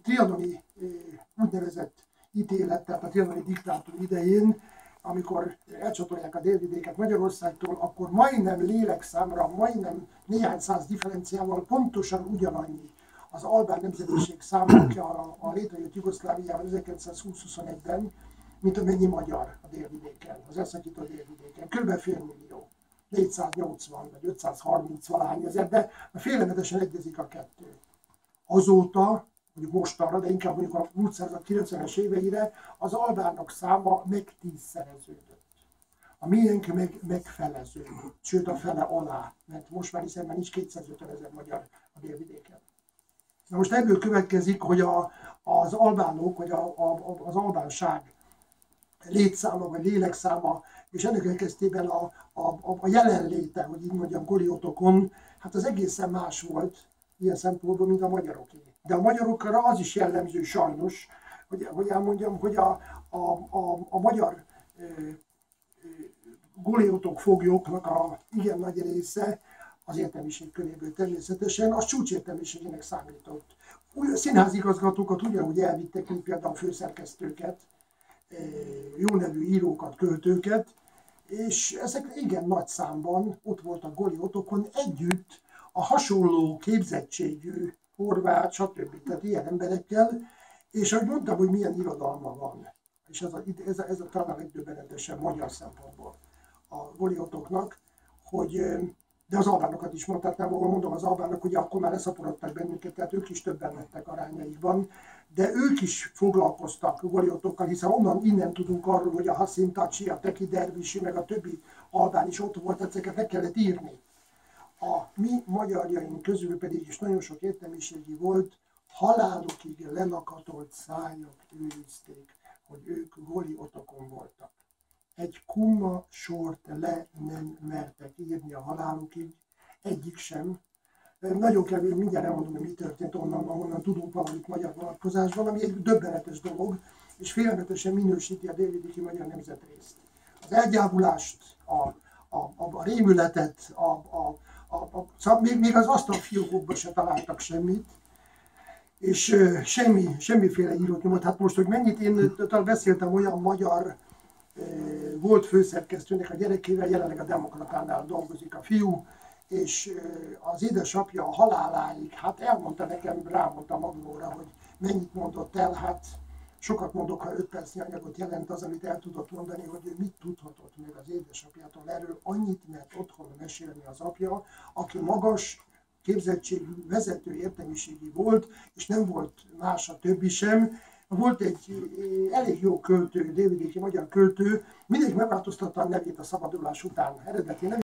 trianoni úgynevezett ítélet, tehát a trianoni diktátum idején, amikor elcsatolják a délvidéket Magyarországtól, akkor majdnem lélekszámra, majdnem néhány száz differenciával pontosan ugyanannyi az albán nemzetiség száma, aki a létrejött Jugoszláviában 1920-21-ben, mint amennyi magyar a délvidéken, az elszakított délvidéken. Kb. félmillió, 480 vagy 530 valány ezer, de félelmetesen egyezik a kettő. Azóta, mondjuk mostanra, de inkább mondjuk a múlt század 90-es éveire az albánok száma megtízszereződött. A miénk megfeleződött, sőt a fele alá, mert most már hiszen már nincs 250 000 magyar a délvidéken. Na most ebből következik, hogy az albánok, vagy az albánság létszáma, vagy lélekszáma, és ennek elkezdtében a jelenléte, hogy így mondjam, Goliotokon, hát az egészen más volt ilyen szempontból, mint a magyaroké. De a magyarokra az is jellemző sajnos, hogy elmondjam, hogy a magyar Goliotok foglyoknak a igen nagy része az értelmiség köréből természetesen az csúcsértelmiségének számított. Színházigazgatókat ugyanúgy elvittek, mint például főszerkesztőket, jó nevű írókat, költőket, és ezek igen nagy számban ott voltak Goliotokon együtt a hasonló képzettségű horvát, stb. Tehát ilyen emberekkel, és ahogy mondtam, hogy milyen irodalma van, és ez a talán legdöbbenetesebb magyar szempontból a Goliotoknak, hogy de az albánokat is mondhatnám, mondom az albánok, hogy akkor már leszaporodtak bennünket, tehát ők is többen lettek arányaikban, de ők is foglalkoztak Goliotokkal, hiszen innen tudunk arról, hogy a Hasim Taci, a Teki Dervisi, meg a többi albán is ott volt, ezeket meg kellett írni. A mi magyarjaink közül pedig is nagyon sok értelmiségi volt, halálukig lelakatolt szájak őrizték, hogy ők Goliotokon voltak. Egy kumma sort le nem mertek írni a halálukig, egyik sem. Nagyon kevés, mindjárt elmondom, hogy mi történt onnan tudunk valamit magyar vonatkozásban, ami egy döbbenetes dolog, és félelmetesen minősíti a délvidéki magyar nemzetrészt. Az elgyávulást, a rémületet, még az asztalfiókokban se találtak semmit, és semmiféle írót nyomot. Hát most, hogy mennyit én beszéltem olyan magyar volt főszerkesztőnek a gyerekével, jelenleg a Demokratánál dolgozik a fiú, és az édesapja a haláláig, hát elmondta nekem, rámondta magnóra, hogy mennyit mondott el, hát sokat mondok, ha 5 percnyi anyagot jelent az, amit el tudott mondani, hogy ő mit tudhatott meg az édesapjától erről, annyit mert otthon mesélni az apja, aki magas képzettségű, vezető értelmiségi volt, és nem volt más a többi sem. Volt egy elég jó költő, délvidéki magyar költő, mindig megváltoztatta a nevét a szabadulás után. Eredeti nevét